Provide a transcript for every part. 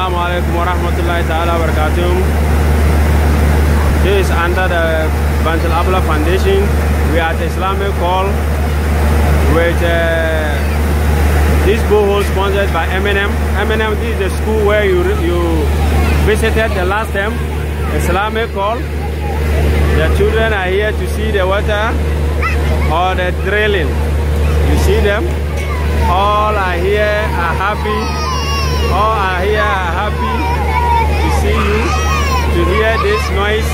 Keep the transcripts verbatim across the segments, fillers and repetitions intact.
Assalamu alaikum wa rahmatullahi ta'ala wa barakatuh. This is under the Bant Al Abla Foundation. We are at Islamic Call with uh, this borehole sponsored by M and M. M and M, this is the school where you, you visited the last time. Islamic Call. The children are here to see the water or the drilling. You see them? All are here, are happy. All are here, are happy to see you, to hear this noise.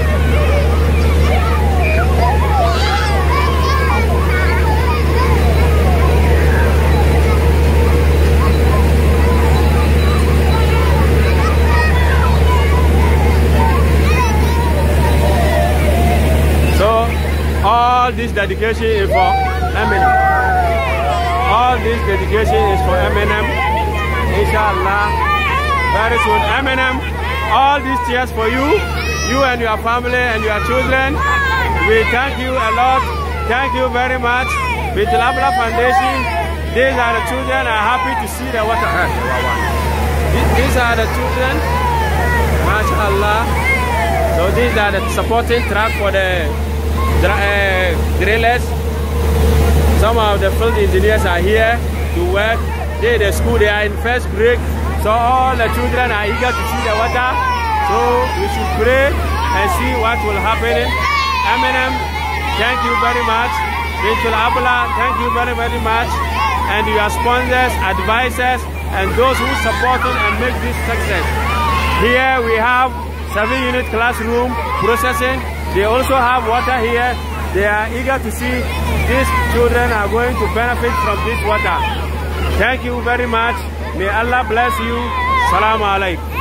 So, all this dedication is for M and M. All this dedication is for M and M. Inshallah, very soon. M and M, all these cheers for you, you and your family and your children. We thank you a lot. Thank you very much. With Al Abla Foundation, these are the children are happy to see the water. These are the children, mashallah. So these are the supporting track for the uh, drillers. Some of the field engineers are here to work. They the school, they are in first grade, so all the children are eager to see the water. So we should pray and see what will happen. M and M, thank you very much. Bint Al Abla, thank you very very much. And your sponsors, advisors, and those who support it and make this success. Here we have seven unit classroom processing. They also have water here. They are eager to see these children are going to benefit from this water. Thank you very much. May Allah bless you. Salaam alaikum.